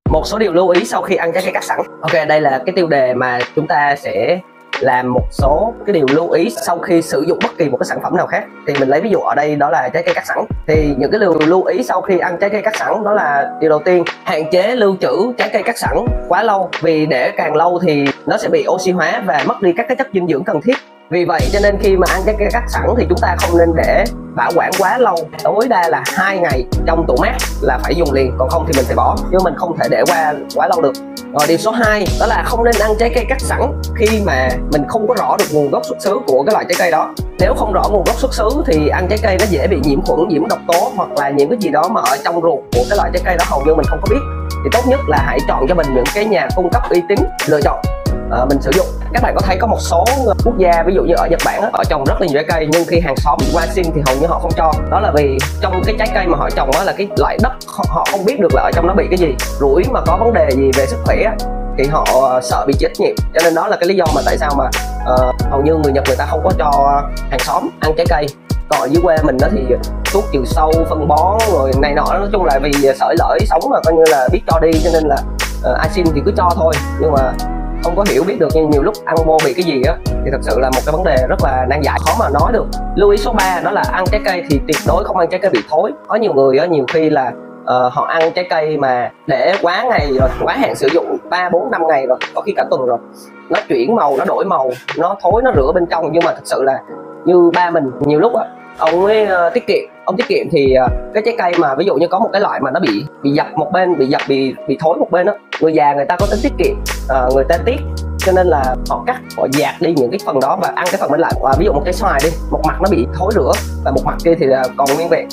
Một số điều lưu ý sau khi ăn trái cây cắt sẵn. Ok, đây là cái tiêu đề mà chúng ta sẽ làm một số cái điều lưu ý sau khi sử dụng bất kỳ một cái sản phẩm nào khác. Thì mình lấy ví dụ ở đây đó là trái cây cắt sẵn. Thì những cái điều lưu ý sau khi ăn trái cây cắt sẵn đó là điều đầu tiên, hạn chế lưu trữ trái cây cắt sẵn quá lâu, vì để càng lâu thì nó sẽ bị oxy hóa và mất đi các cái chất dinh dưỡng cần thiết. Vì vậy cho nên khi mà ăn trái cây cắt sẵn thì chúng ta không nên để bảo quản quá lâu, tối đa là 2 ngày trong tủ mát là phải dùng liền, còn không thì mình phải bỏ, chứ mình không thể để quá lâu được. Rồi điều số 2 đó là không nên ăn trái cây cắt sẵn khi mà mình không có rõ được nguồn gốc xuất xứ của cái loại trái cây đó. Nếu không rõ nguồn gốc xuất xứ thì ăn trái cây nó dễ bị nhiễm khuẩn, nhiễm độc tố hoặc là những cái gì đó mà ở trong ruột của cái loại trái cây đó hầu như mình không có biết. Thì tốt nhất là hãy chọn cho mình những cái nhà cung cấp uy tín lựa chọn mình sử dụng. Các bạn có thấy có một số quốc gia ví dụ như ở Nhật Bản họ trồng rất là nhiều trái cây, nhưng khi hàng xóm qua xin thì hầu như họ không cho. Đó là vì trong cái trái cây mà họ trồng đó là cái loại đất, họ không biết được là ở trong nó bị cái gì, rủi mà có vấn đề gì về sức khỏe thì họ sợ bị chịu trách nhiệm. Cho nên đó là cái lý do mà tại sao mà hầu như người Nhật người ta không có cho hàng xóm ăn trái cây. Còn ở dưới quê mình đó thì thuốc trừ sâu, phân bón rồi này nọ, nói chung là vì sởi lởi sống mà coi như là biết cho đi, cho nên là ai xin thì cứ cho thôi. Nhưng mà không có hiểu biết được, nhưng nhiều lúc ăn vô bị cái gì á thì thật sự là một cái vấn đề rất là nan giải, khó mà nói được. Lưu ý số 3 đó là ăn trái cây thì tuyệt đối không ăn trái cây bị thối. Có nhiều người á, nhiều khi là họ ăn trái cây mà để quá ngày rồi, quá hạn sử dụng 3, 4, 5 ngày rồi, có khi cả tuần rồi, nó chuyển màu, nó đổi màu, nó thối, nó rửa bên trong. Nhưng mà thật sự là như ba mình nhiều lúc á, ông ấy tiết kiệm, ông tiết kiệm thì cái trái cây mà ví dụ như có một cái loại mà nó bị dập một bên, bị thối một bên á, người già người ta có tính tiết kiệm, người ta tiếc, cho nên là họ cắt, họ dạt đi những cái phần đó và ăn cái phần bên lại. Ví dụ một cái xoài đi, một mặt nó bị thối rữa và một mặt kia thì là còn nguyên vẹn.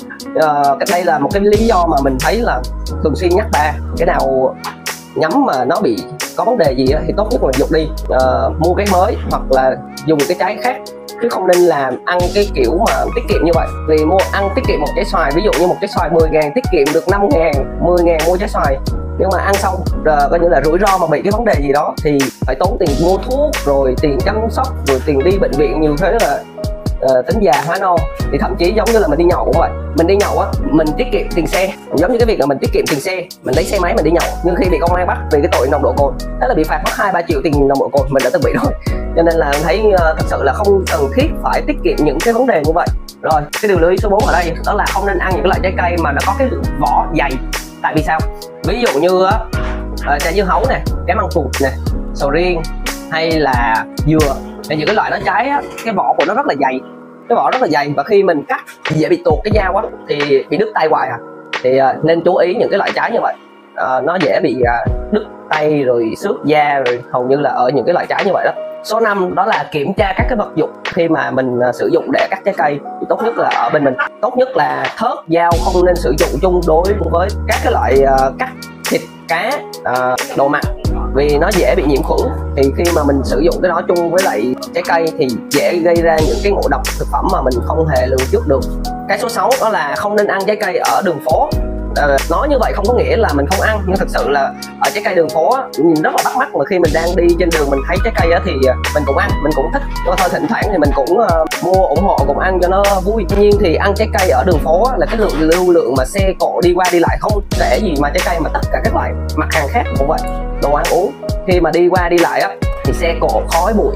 Đây là một cái lý do mà mình thấy là thường xuyên nhắc ba, cái nào nhắm mà nó bị có vấn đề gì thì tốt nhất là dục đi, mua cái mới hoặc là dùng cái trái khác, chứ không nên làm ăn cái kiểu mà tiết kiệm như vậy. Vì ăn tiết kiệm một trái xoài, ví dụ như một trái xoài 10.000 tiết kiệm được 5.000, 10.000 mua trái xoài, nhưng mà ăn xong coi như là rủi ro mà bị cái vấn đề gì đó thì phải tốn tiền mua thuốc, rồi tiền chăm sóc, rồi tiền đi bệnh viện nhiều thế là tính già hóa non. Thì thậm chí giống như là mình đi nhậu cũng vậy, mình đi nhậu á, mình tiết kiệm tiền xe, giống như cái việc là mình tiết kiệm tiền xe, mình lấy xe máy mình đi nhậu, nhưng khi bị công an bắt vì cái tội nồng độ cồn, thế là bị phạt mất 2-3 triệu tiền nồng độ cồn, mình đã từng bị rồi. Cho nên là thấy thật sự là không cần thiết phải tiết kiệm những cái vấn đề như vậy. Rồi cái điều lưu ý số 4 ở đây đó là không nên ăn những cái loại trái cây mà nó có cái vỏ dày. Tại vì sao? Ví dụ như trái dưa hấu này, trái măng cụt này, sầu riêng hay là dừa, thì những cái loại nó trái á, cái vỏ của nó rất là dày, cái vỏ rất là dày, và khi mình cắt thì dễ bị tuột cái dao á, thì bị đứt tay hoài thì nên chú ý những cái loại trái như vậy, nó dễ bị đứt tay rồi xước da, rồi hầu như là ở những cái loại trái như vậy đó. Số 5 đó là kiểm tra các cái vật dụng khi mà mình sử dụng để cắt trái cây, thì tốt nhất là ở bên mình, tốt nhất là thớt, dao không nên sử dụng chung đối với các cái loại cắt thịt, cá, đồ mặn, vì nó dễ bị nhiễm khuẩn. Thì khi mà mình sử dụng cái đó chung với lại trái cây thì dễ gây ra những cái ngộ độc thực phẩm mà mình không hề lường trước được. Cái số 6 đó là không nên ăn trái cây ở đường phố. Nói như vậy không có nghĩa là mình không ăn, nhưng thực sự là ở trái cây đường phố á, nhìn rất là bắt mắt, mà khi mình đang đi trên đường mình thấy trái cây á, thì mình cũng ăn, mình cũng thích, nhưng mà thôi thỉnh thoảng thì mình cũng mua ủng hộ cùng ăn cho nó vui. Tuy nhiên thì ăn trái cây ở đường phố á, là cái lưu lượng mà xe cộ đi qua đi lại không kể gì mà trái cây, mà tất cả các loại mặt hàng khác cũng vậy, đồ ăn uống khi mà đi qua đi lại á, thì xe cộ, khói bụi,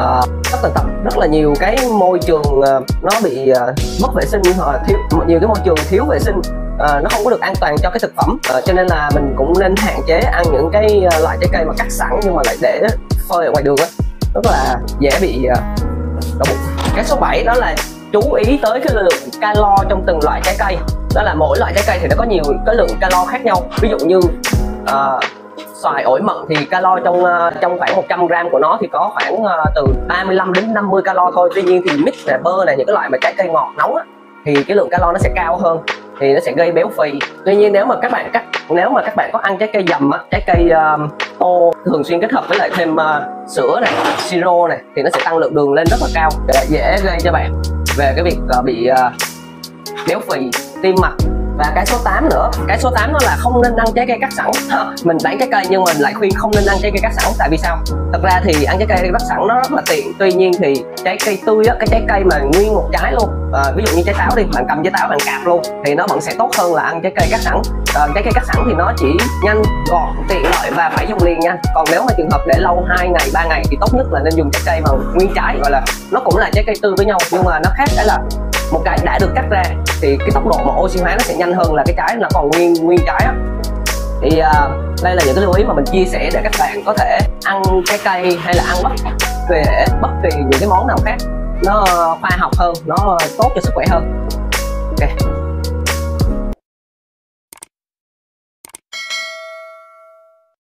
rất là nhiều cái môi trường nó bị mất vệ sinh, nhiều cái môi trường thiếu vệ sinh, nó không có được an toàn cho cái thực phẩm, cho nên là mình cũng nên hạn chế ăn những cái loại trái cây mà cắt sẵn nhưng mà lại để phơi ở ngoài đường á, rất là dễ bị đau bụng. Cái số 7 đó là chú ý tới cái lượng calo trong từng loại trái cây. Đó là mỗi loại trái cây thì nó có nhiều cái lượng calo khác nhau. Ví dụ như xoài, ổi, mận thì calo trong khoảng 100 gram của nó thì có khoảng từ 35 đến 50 calo thôi. Tuy nhiên thì mít này, bơ này, những cái loại mà trái cây ngọt nóng á, thì cái lượng calo nó sẽ cao hơn, thì nó sẽ gây béo phì. Tuy nhiên nếu mà các bạn có ăn trái cây dầm á, trái cây tô thường xuyên kết hợp với lại thêm sữa này, siro này, thì nó sẽ tăng lượng đường lên rất là cao, dễ gây cho bạn về cái việc bị béo phì, tim mạch. Và cái số 8 nữa, cái số 8 đó là không nên ăn trái cây cắt sẵn. Mình bán trái cây nhưng mình lại khuyên không nên ăn trái cây cắt sẵn. Tại vì sao? Thật ra thì ăn trái cây cắt sẵn nó rất là tiện. Tuy nhiên thì trái cây tươi á, cái trái cây mà nguyên một trái luôn, ví dụ như trái táo đi, bạn cầm trái táo bạn cạp luôn thì nó vẫn sẽ tốt hơn là ăn trái cây cắt sẵn. trái cây cắt sẵn thì nó chỉ nhanh, gọn, tiện lợi và phải dùng liền nha. Còn nếu mà trường hợp để lâu 2 ngày 3 ngày thì tốt nhất là nên dùng trái cây mà nguyên trái, gọi là nó cũng là trái cây tươi với nhau, nhưng mà nó khác cái là một cái đã được cắt ra thì cái tốc độ mà oxy hóa nó sẽ nhanh hơn là cái trái nó còn nguyên trái á. Thì đây là những cái lưu ý mà mình chia sẻ để các bạn có thể ăn trái cây hay là ăn bất kỳ những cái món nào khác nó khoa học hơn, nó tốt cho sức khỏe hơn. Ok.